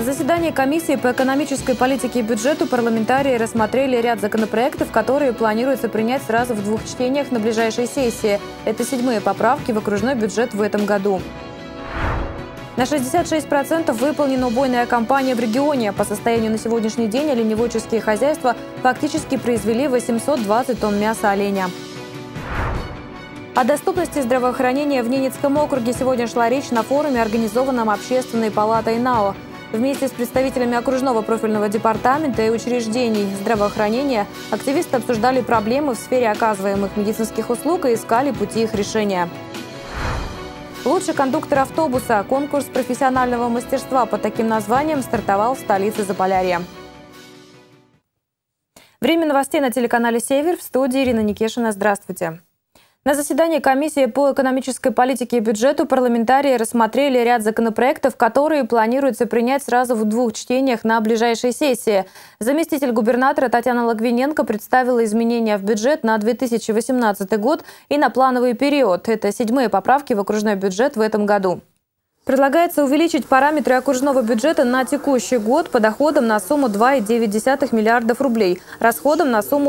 заседании комиссии по экономической политике и бюджету парламентарии рассмотрели ряд законопроектов, которые планируется принять сразу в двух чтениях на ближайшей сессии. Это 7-е поправки в окружной бюджет в этом году. На 66% выполнена убойная кампания в регионе. По состоянию на сегодняшний день оленеводческие хозяйства фактически произвели 820 тонн мяса оленя. О доступности здравоохранения в Ненецком округе сегодня шла речь на форуме, организованном Общественной палатой НАО. Вместе с представителями окружного профильного департамента и учреждений здравоохранения активисты обсуждали проблемы в сфере оказываемых медицинских услуг и искали пути их решения. Лучший кондуктор автобуса. Конкурс профессионального мастерства под таким названием стартовал в столице Заполярья. Время новостей на телеканале «Север». В студии Ирина Никешина. Здравствуйте. На заседании комиссии по экономической политике и бюджету парламентарии рассмотрели ряд законопроектов, которые планируется принять сразу в двух чтениях на ближайшей сессии. Заместитель губернатора Татьяна Логвиненко представила изменения в бюджет на 2018 год и на плановый период. Это 7-е поправки в окружной бюджет в этом году. Предлагается увеличить параметры окружного бюджета на текущий год по доходам на сумму 2,9 миллиардов рублей, расходам на сумму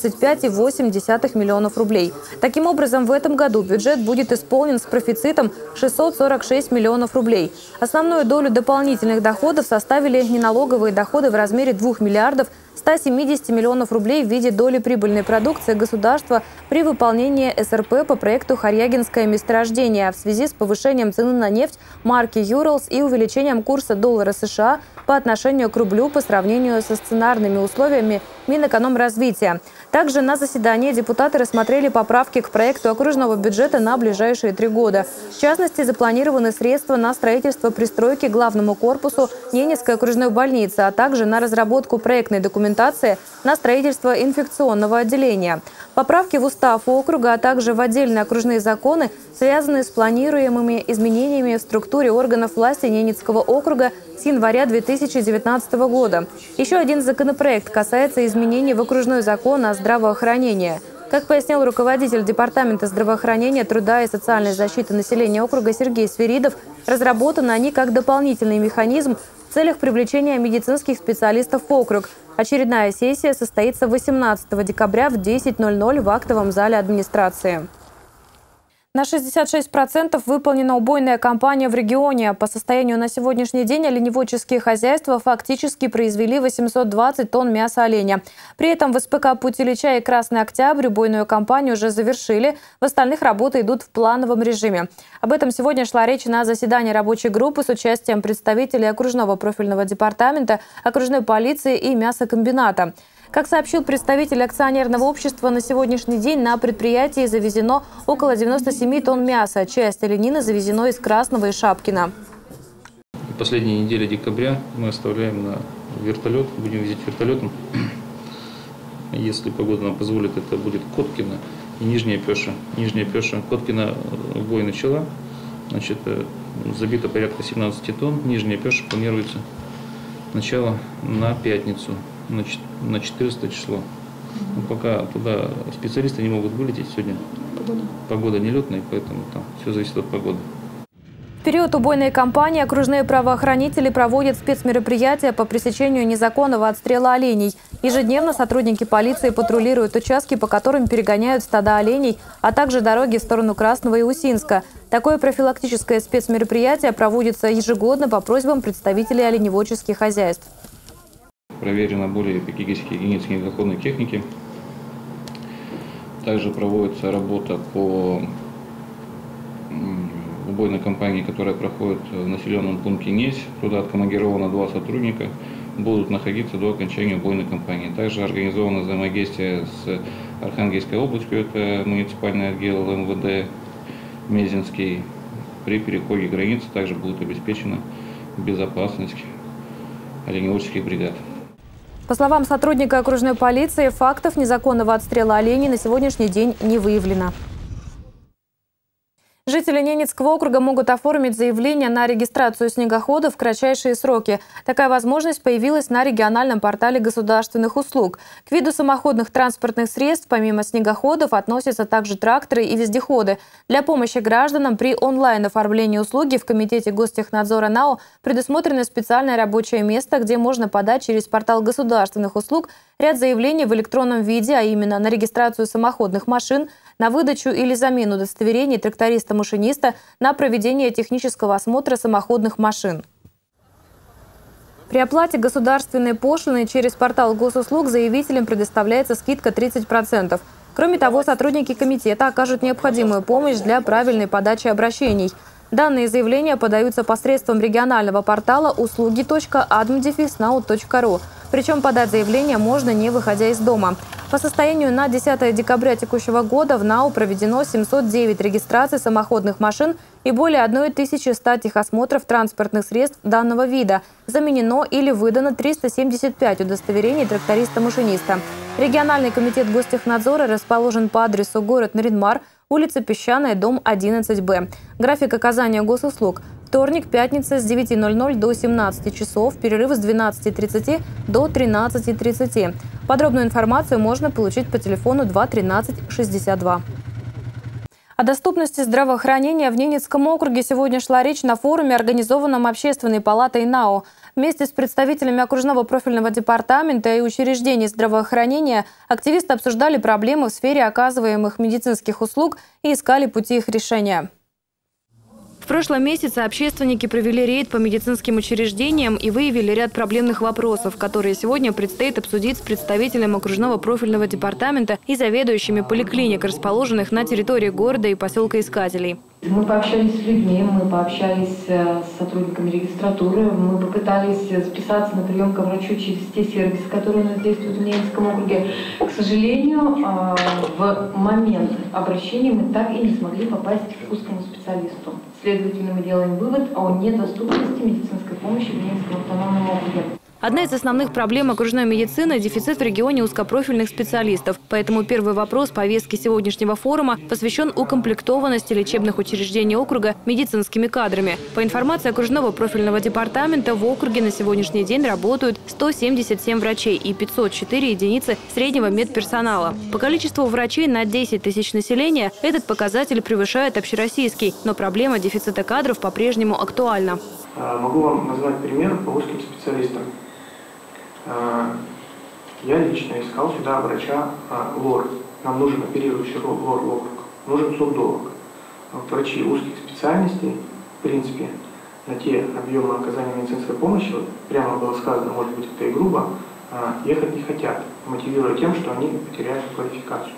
135,8 миллионов рублей. Таким образом, в этом году бюджет будет исполнен с профицитом 646 миллионов рублей. Основную долю дополнительных доходов составили неналоговые доходы в размере 2 миллиардов 170 миллионов рублей в виде доли прибыльной продукции государства при выполнении СРП по проекту «Харьягинское месторождение» в связи с повышением цены на нефть марки «Юралс» и увеличением курса доллара США по отношению к рублю по сравнению со сценарными условиями Минэкономразвития. Также на заседании депутаты рассмотрели поправки к проекту окружного бюджета на ближайшие 3 года. В частности, запланированы средства на строительство пристройки к главному корпусу Ненецкой окружной больницы, а также на разработку проектной документации на строительство инфекционного отделения. Поправки в устав округа, а также в отдельные окружные законы связаны с планируемыми изменениями в структуре органов власти Ненецкого округа с января 2019 года. Еще один законопроект касается изменений в окружной закон о здравоохранении. Как пояснил руководитель Департамента здравоохранения, труда и социальной защиты населения округа Сергей Свиридов, разработаны они как дополнительный механизм в целях привлечения медицинских специалистов в округ. Очередная сессия состоится 18 декабря в 10:00 в актовом зале администрации. На 66% выполнена убойная кампания в регионе. По состоянию на сегодняшний день оленеводческие хозяйства фактически произвели 820 тонн мяса оленя. При этом в СПК «Путь Ильича» и «Красный Октябрь» убойную кампанию уже завершили. В остальных работы идут в плановом режиме. Об этом сегодня шла речь на заседании рабочей группы с участием представителей окружного профильного департамента, окружной полиции и мясокомбината. Как сообщил представитель акционерного общества, на сегодняшний день на предприятии завезено около 97 тонн мяса. Часть оленины завезено из Красного и Шапкина. В последние недели декабря мы оставляем на вертолет, будем везти вертолетом. Если погода нам позволит, это будет Коткино и Нижняя Пеша. Нижняя Пеша, Коткино бой начала, значит, забито порядка 17 тонн. Нижняя Пеша планируется начало на пятницу. На 14 число. Но пока туда специалисты не могут вылететь сегодня. Погода нелетная, поэтому там все зависит от погоды. В период убойной кампании окружные правоохранители проводят спецмероприятия по пресечению незаконного отстрела оленей. Ежедневно сотрудники полиции патрулируют участки, по которым перегоняют стада оленей, а также дороги в сторону Красного и Усинска. Такое профилактическое спецмероприятие проводится ежегодно по просьбам представителей оленеводческих хозяйств. Проверено более 50 единиц недоходной техники. Также проводится работа по убойной кампании, которая проходит в населенном пункте Несь. Туда откомандировано 2 сотрудника, будут находиться до окончания убойной кампании. Также организовано взаимодействие с Архангельской областью, это муниципальный отдел МВД Мезенский. При переходе границы также будет обеспечена безопасность оленеводческих бригад. По словам сотрудника окружной полиции, фактов незаконного отстрела оленей на сегодняшний день не выявлено. Жители Ненецкого округа могут оформить заявление на регистрацию снегоходов в кратчайшие сроки. Такая возможность появилась на региональном портале государственных услуг. К виду самоходных транспортных средств помимо снегоходов относятся также тракторы и вездеходы. Для помощи гражданам при онлайн-оформлении услуги в Комитете Гостехнадзора НАО предусмотрено специальное рабочее место, где можно подать через портал государственных услуг ряд заявлений в электронном виде, а именно на регистрацию самоходных машин, на выдачу или замену удостоверений тракториста-машиниста, на проведение технического осмотра самоходных машин. При оплате государственной пошлины через портал госуслуг заявителям предоставляется скидка 30%. Кроме того, сотрудники комитета окажут необходимую помощь для правильной подачи обращений. Данные заявления подаются посредством регионального портала услуги.adm-nau.ru. Причем подать заявление можно, не выходя из дома. По состоянию на 10 декабря текущего года в НАУ проведено 709 регистраций самоходных машин и более 1100 техосмотров транспортных средств данного вида. Заменено или выдано 375 удостоверений тракториста-машиниста. Региональный комитет Гостехнадзора расположен по адресу город Наринмар, улица Песчаная, дом 11Б. График оказания госуслуг: вторник, пятница с 9:00 до 17 часов, перерыв с 12:30 до 13:30. Подробную информацию можно получить по телефону 213 62. О доступности здравоохранения в Ненецком округе сегодня шла речь на форуме, организованном Общественной палатой НАО. Вместе с представителями окружного профильного департамента и учреждений здравоохранения активисты обсуждали проблемы в сфере оказываемых медицинских услуг и искали пути их решения. В прошлом месяце общественники провели рейд по медицинским учреждениям и выявили ряд проблемных вопросов, которые сегодня предстоит обсудить с представителем окружного профильного департамента и заведующими поликлиник, расположенных на территории города и поселка Искателей. Мы пообщались с людьми, мы пообщались с сотрудниками регистратуры, мы попытались записаться на прием к врачу через те сервисы, которые у нас действуют в Ненецком округе. К сожалению, в момент обращения мы так и не смогли попасть к узкому специалисту. Следовательно, мы делаем вывод о недоступности медицинской помощи в Ненецком автономном округе. Одна из основных проблем окружной медицины – дефицит в регионе узкопрофильных специалистов. Поэтому первый вопрос повестки сегодняшнего форума посвящен укомплектованности лечебных учреждений округа медицинскими кадрами. По информации окружного профильного департамента, в округе на сегодняшний день работают 177 врачей и 504 единицы среднего медперсонала. По количеству врачей на 10 тысяч населения этот показатель превышает общероссийский, но проблема дефицита кадров по-прежнему актуальна. Могу вам назвать пример по узким специалистам. Я лично искал сюда врача лор. Нам нужен оперирующий лор в округ. Нужен сурдолог. Врачи узких специальностей, в принципе, на те объемы оказания медицинской помощи, вот прямо было сказано, может быть это и грубо, ехать не хотят, мотивируя тем, что они потеряют квалификацию.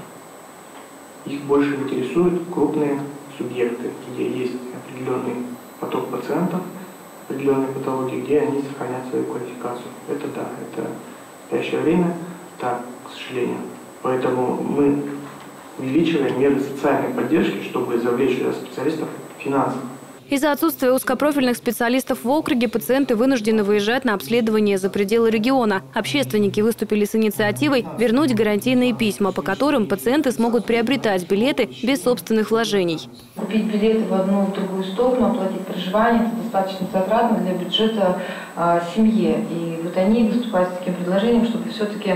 Их больше интересуют крупные субъекты, где есть определенный поток пациентов, определенные патологии, где они сохранят свою квалификацию. Это да, это в настоящее время так, к сожалению. Поэтому мы увеличиваем меры социальной поддержки, чтобы завлечь специалистов финансово. Из-за отсутствия узкопрофильных специалистов в округе пациенты вынуждены выезжать на обследование за пределы региона. Общественники выступили с инициативой вернуть гарантийные письма, по которым пациенты смогут приобретать билеты без собственных вложений. Купить билеты в одну и в другую сторону, оплатить проживание – это достаточно затратно для бюджета семьи. И вот они выступают с таким предложением, чтобы все-таки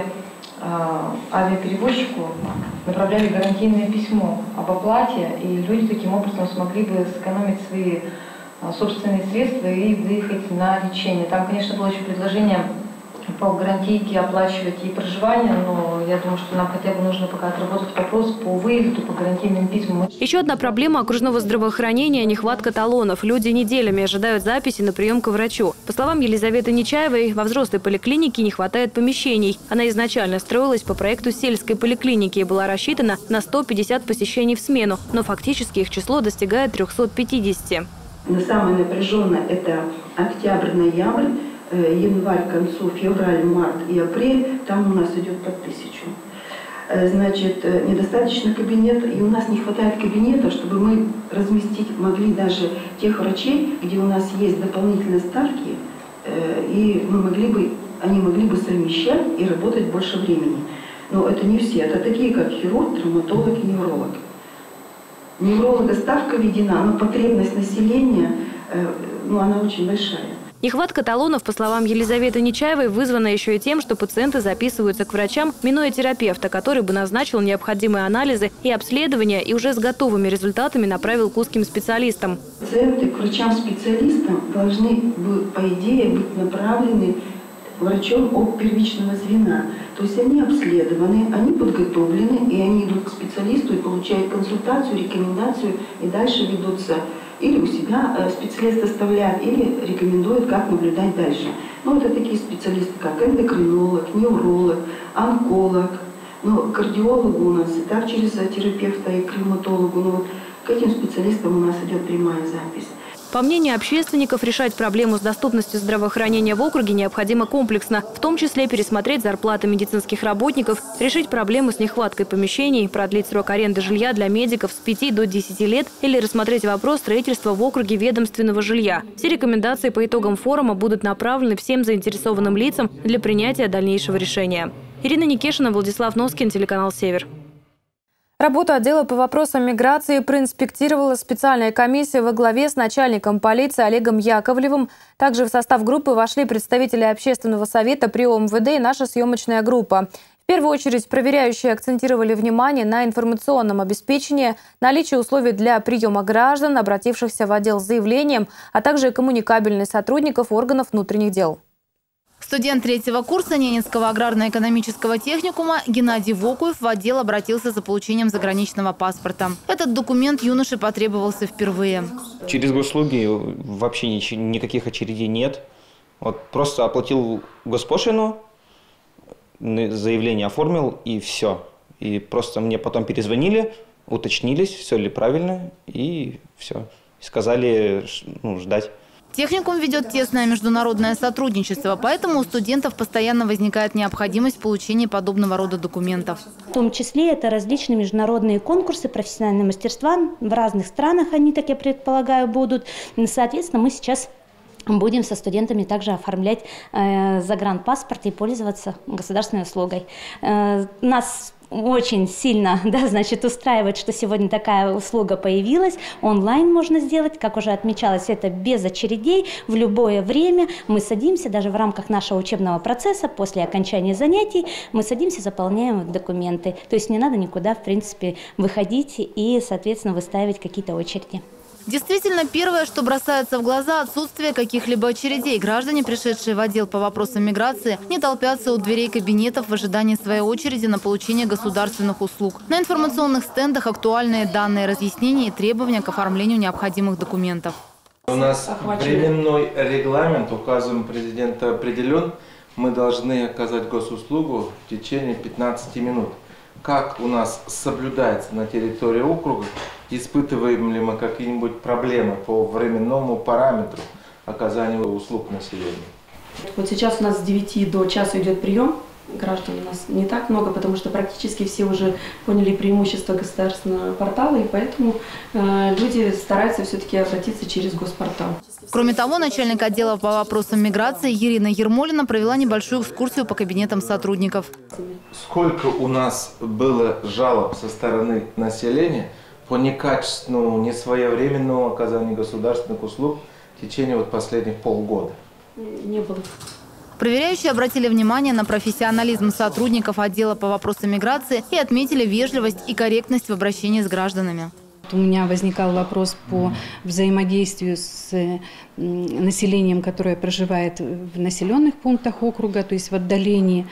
авиаперевозчику направляли гарантийное письмо об оплате, и люди таким образом смогли бы сэкономить свои собственные средства и выехать на лечение. Там, конечно, было еще предложение по гарантийке оплачивать и проживание, но я думаю, что нам хотя бы нужно пока отработать вопрос по выезду, по гарантийным письмам. Еще одна проблема окружного здравоохранения – нехватка талонов. Люди неделями ожидают записи на прием к врачу. По словам Елизаветы Нечаевой, во взрослой поликлинике не хватает помещений. Она изначально строилась по проекту сельской поликлиники и была рассчитана на 150 посещений в смену, но фактически их число достигает 350. Самое напряженное – это октябрь-ноябрь. Январь к концу, февраль, март и апрель, там у нас идет по 1000. Значит, недостаточно кабинета, и у нас не хватает кабинета, чтобы мы разместить могли даже тех врачей, где у нас есть дополнительные ставки, и они могли бы совмещать и работать больше времени. Но это не все, это такие, как хирург, травматолог и невролог. Невролога ставка введена, но потребность населения, она очень большая. Нехватка талонов, по словам Елизаветы Нечаевой, вызвана еще и тем, что пациенты записываются к врачам, минуя терапевта, который бы назначил необходимые анализы и обследования и уже с готовыми результатами направил к узким специалистам. Пациенты к врачам-специалистам должны, по идее, быть направлены врачом от первичного звена. То есть они обследованы, они подготовлены, и они идут к специалисту и получают консультацию, рекомендацию, и дальше ведутся. Или у себя специалист оставляет, или рекомендует, как наблюдать дальше. Это такие специалисты, как эндокринолог, невролог, онколог, кардиологу у нас, и так через терапевта и к ревматологу. К этим специалистам у нас идет прямая запись. По мнению общественников, решать проблему с доступностью здравоохранения в округе необходимо комплексно, в том числе пересмотреть зарплаты медицинских работников, решить проблему с нехваткой помещений, продлить срок аренды жилья для медиков с 5 до 10 лет или рассмотреть вопрос строительства в округе ведомственного жилья. Все рекомендации по итогам форума будут направлены всем заинтересованным лицам для принятия дальнейшего решения. Ирина Никешина, Владислав Носкин, телеканал «Север». Работу отдела по вопросам миграции проинспектировала специальная комиссия во главе с начальником полиции Олегом Яковлевым. Также в состав группы вошли представители общественного совета при ОМВД и наша съемочная группа. В первую очередь проверяющие акцентировали внимание на информационном обеспечении, наличие условий для приема граждан, обратившихся в отдел с заявлением, а также коммуникабельность сотрудников органов внутренних дел. Студент третьего курса Ненецкого аграрно-экономического техникума Геннадий Вокуев в отдел обратился за получением заграничного паспорта. Этот документ юноше потребовался впервые. Через госуслуги вообще никаких очередей нет. Просто оплатил госпошлину, заявление оформил и все. И просто мне потом перезвонили, уточнились, все ли правильно, и все. Сказали ждать. Техникум ведет тесное международное сотрудничество, поэтому у студентов постоянно возникает необходимость получения подобного рода документов. В том числе это различные международные конкурсы профессионального мастерства. В разных странах они, так я предполагаю, будут. Соответственно, мы сейчас будем со студентами также оформлять загранпаспорт и пользоваться государственной услугой. Нас очень сильно, устраивает, что сегодня такая услуга появилась. Онлайн можно сделать, как уже отмечалось, это без очередей, в любое время. Мы садимся, даже в рамках нашего учебного процесса, после окончания занятий, мы садимся, заполняем документы. То есть не надо никуда, в принципе, выходить и, соответственно, выставить какие-то очереди. Действительно, первое, что бросается в глаза – отсутствие каких-либо очередей. Граждане, пришедшие в отдел по вопросам миграции, не толпятся у дверей кабинетов в ожидании своей очереди на получение государственных услуг. На информационных стендах актуальные данные, разъяснения и требования к оформлению необходимых документов. У нас временной регламент, указом президента определен. Мы должны оказать госуслугу в течение 15 минут. Как у нас соблюдается на территории округа, испытываем ли мы какие-нибудь проблемы по временному параметру оказания услуг населению. Сейчас у нас с 9 до часа идет прием. Граждан у нас не так много, потому что практически все уже поняли преимущество государственного портала, и поэтому люди стараются все-таки обратиться через госпортал. Кроме того, начальник отдела по вопросам миграции Ирина Ермолина провела небольшую экскурсию по кабинетам сотрудников. Сколько у нас было жалоб со стороны населения по некачественному, несвоевременному оказанию государственных услуг в течение последних полгода? Не было. Проверяющие обратили внимание на профессионализм сотрудников отдела по вопросам миграции и отметили вежливость и корректность в обращении с гражданами. У меня возникал вопрос по взаимодействию с населением, которое проживает в населенных пунктах округа, то есть в отдалении.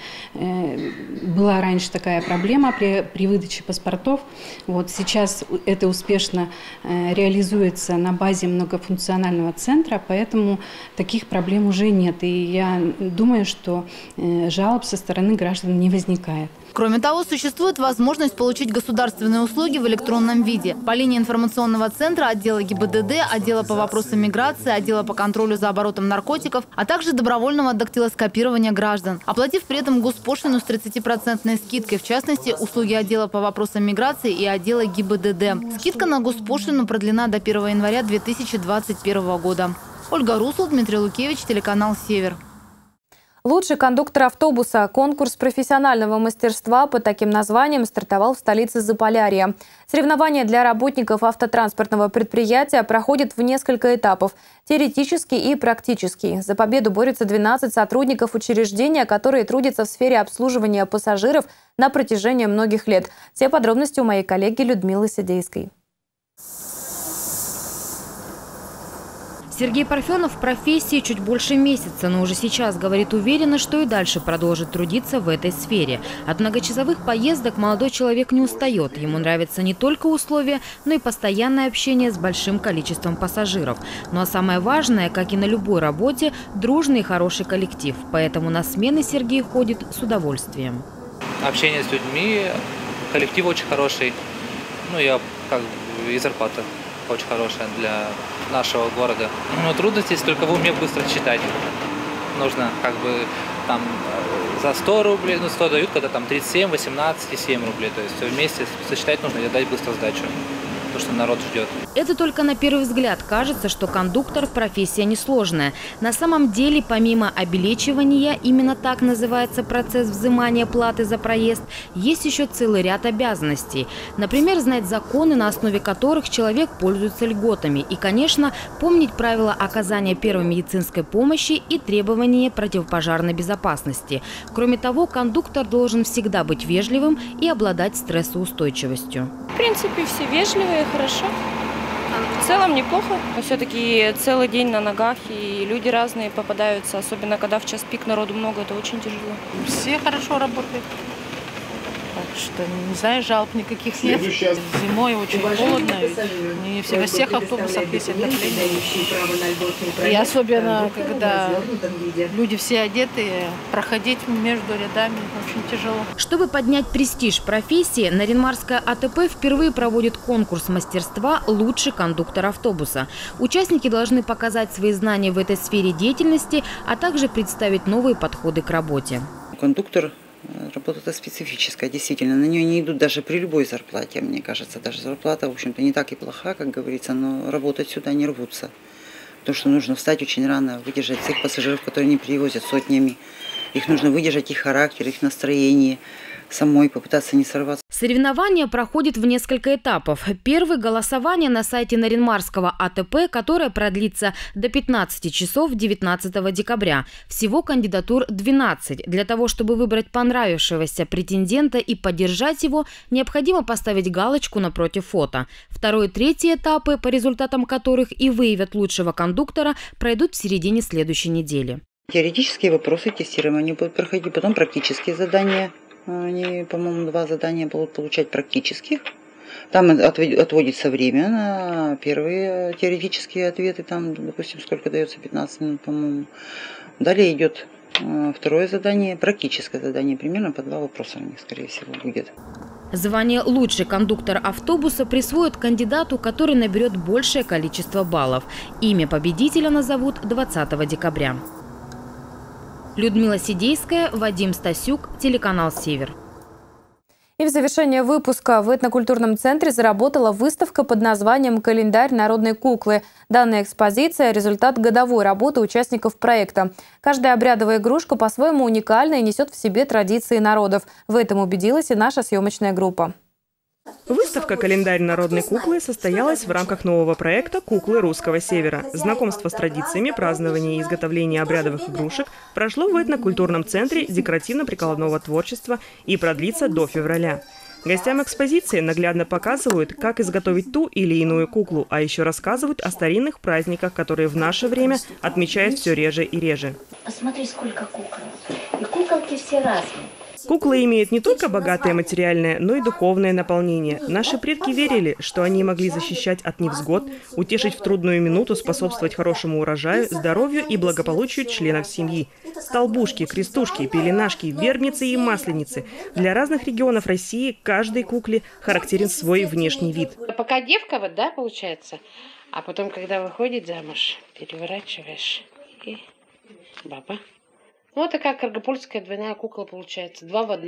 Была раньше такая проблема при выдаче паспортов. Сейчас это успешно реализуется на базе многофункционального центра, поэтому таких проблем уже нет. И я думаю, что жалоб со стороны граждан не возникает. Кроме того, существует возможность получить государственные услуги в электронном виде. По линии информационного центра, отдела ГИБДД, отдела по вопросам миграции, отдела по контролю за оборотом наркотиков, а также добровольного дактилоскопирования граждан. Оплатив при этом госпошлину с 30% скидкой, в частности, услуги отдела по вопросам миграции и отдела ГИБДД. Скидка на госпошлину продлена до 1 января 2021 года. Ольга Русул, Дмитрий Лукевич, телеканал «Север». Лучший кондуктор автобуса. Конкурс профессионального мастерства под таким названием стартовал в столице Заполярья. Соревнования для работников автотранспортного предприятия проходят в несколько этапов – теоретический и практический. За победу борются 12 сотрудников учреждения, которые трудятся в сфере обслуживания пассажиров на протяжении многих лет. Все подробности у моей коллеги Людмилы Сидейской. Сергей Парфенов в профессии чуть больше месяца, но уже сейчас говорит уверенно, что и дальше продолжит трудиться в этой сфере. От многочасовых поездок молодой человек не устает. Ему нравятся не только условия, но и постоянное общение с большим количеством пассажиров. Ну а самое важное, как и на любой работе, дружный и хороший коллектив. Поэтому на смены Сергей ходит с удовольствием. Общение с людьми, коллектив очень хороший. Ну и зарплата очень хорошая для нашего города. Но трудность есть только в уме быстро читать. Нужно там за 100 рублей, 100 дают, когда там 37, 18 и 7 рублей. То есть все вместе сочетать нужно и дать быстро сдачу. То, что народ ждет. Это только на первый взгляд кажется, что кондуктор – профессия несложная. На самом деле, помимо обелечивания, именно так называется процесс взимания платы за проезд, есть еще целый ряд обязанностей. Например, знать законы, на основе которых человек пользуется льготами. И, конечно, помнить правила оказания первой медицинской помощи и требования противопожарной безопасности. Кроме того, кондуктор должен всегда быть вежливым и обладать стрессоустойчивостью. В принципе, все вежливые, хорошо. В целом неплохо. Но все-таки целый день на ногах, и люди разные попадаются, особенно когда в час пик народу много, это очень тяжело. Все хорошо работают. Так что, не знаю, жалоб никаких нет. Зимой очень холодно, не во всех автобусах есть отопление. И особенно, когда люди все одетые, проходить между рядами очень тяжело. Чтобы поднять престиж профессии, Нарьян-Марская АТП впервые проводит конкурс мастерства «Лучший кондуктор автобуса». Участники должны показать свои знания в этой сфере деятельности, а также представить новые подходы к работе. Кондуктор работа-то специфическая, действительно. На нее не идут даже при любой зарплате, мне кажется. Даже зарплата, в общем-то, не так и плоха, как говорится, но работать сюда не рвутся. Потому что нужно встать очень рано, выдержать всех пассажиров, которые не привозят сотнями. Их нужно выдержать, их характер, их настроение, самой попытаться не сорваться. Соревнования проходят в несколько этапов. Первый – голосование на сайте Нарьян-Марского АТП, которое продлится до 15 часов 19 декабря. Всего кандидатур 12. Для того, чтобы выбрать понравившегося претендента и поддержать его, необходимо поставить галочку напротив фото. Второй и третий этапы, по результатам которых и выявят лучшего кондуктора, пройдут в середине следующей недели. Теоретические вопросы, тестирования будут проходить, потом практические задания. Они, по-моему, 2 задания будут получать практических. Там отводится время на первые теоретические ответы. Там, допустим, сколько дается, 15 минут, по-моему. Далее идет второе задание, практическое задание. Примерно по 2 вопроса у них, скорее всего, будет. Звание «Лучший кондуктор автобуса» присвоят кандидату, который наберет большее количество баллов. Имя победителя назовут 20 декабря. Людмила Сидейская, Вадим Стасюк, телеканал «Север». И в завершение выпуска в этнокультурном центре заработала выставка под названием «Календарь народной куклы». Данная экспозиция – результат годовой работы участников проекта. Каждая обрядовая игрушка по-своему уникальна и несет в себе традиции народов. В этом убедилась и наша съемочная группа. Выставка «Календарь народной куклы» состоялась в рамках нового проекта «Куклы русского севера». Знакомство с традициями празднования и изготовления обрядовых игрушек прошло в этнокультурном центре декоративно-прикладного творчества и продлится до февраля. Гостям экспозиции наглядно показывают, как изготовить ту или иную куклу, а еще рассказывают о старинных праздниках, которые в наше время отмечают все реже и реже. Посмотри, сколько кукол. И куколки все разные. Куклы имеют не только богатое материальное, но и духовное наполнение. Наши предки верили, что они могли защищать от невзгод, утешить в трудную минуту, способствовать хорошему урожаю, здоровью и благополучию членов семьи. Столбушки, крестушки, пеленашки, вербницы и масленицы. Для разных регионов России каждой кукле характерен свой внешний вид. Пока девка, вот, да, получается, а потом, когда выходит замуж, переворачиваешь и баба. Ну, вот такая каргопольская двойная кукла получается, 2 в 1.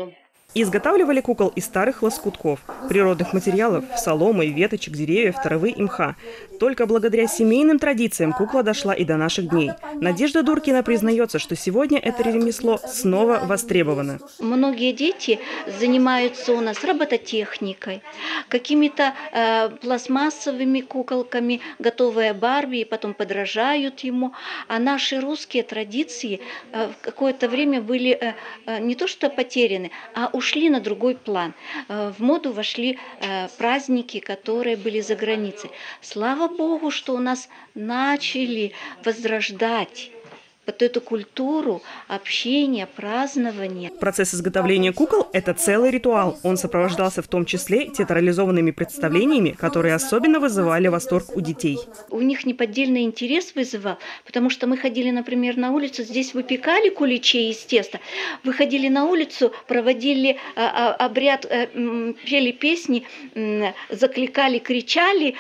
Изготавливали кукол из старых лоскутков, природных материалов, соломы, веточек, деревьев, травы и мха. Только благодаря семейным традициям кукла дошла и до наших дней. Надежда Дуркина признается, что сегодня это ремесло снова востребовано. Многие дети занимаются у нас робототехникой, какими-то пластмассовыми куколками, готовые Барби, и потом подражают ему. А наши русские традиции в какое-то время были не то что потеряны, а ушли на другой план. В моду вошли праздники, которые были за границей. Слава Богу, что у нас начали возрождать вот эту культуру общения, празднования. Процесс изготовления кукол – это целый ритуал. Он сопровождался в том числе театрализованными представлениями, которые особенно вызывали восторг у детей. У них неподдельный интерес вызывал, потому что мы ходили, например, на улицу, здесь выпекали куличей из теста, выходили на улицу, проводили обряд, пели песни, закликали, кричали,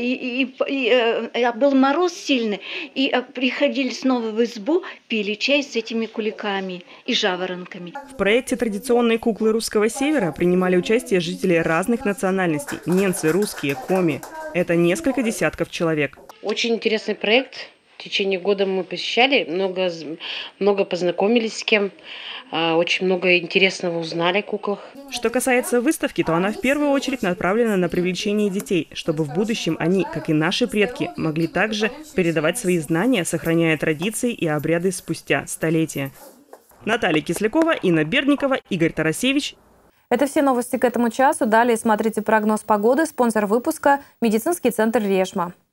был мороз сильный, и приходили снова в избу, пили чай с этими куликами и жаворонками. В проекте традиционные куклы Русского Севера принимали участие жители разных национальностей – ненцы, русские, коми. Это несколько десятков человек. Очень интересный проект. В течение года мы посещали, много познакомились с кем, очень много интересного узнали о куклах. Что касается выставки, то она в первую очередь направлена на привлечение детей, чтобы в будущем они, как и наши предки, могли также передавать свои знания, сохраняя традиции и обряды спустя столетия. Наталья Кислякова, Инна Бердникова, Игорь Тарасевич. Это все новости к этому часу. Далее смотрите прогноз погоды. Спонсор выпуска – медицинский центр «Решма».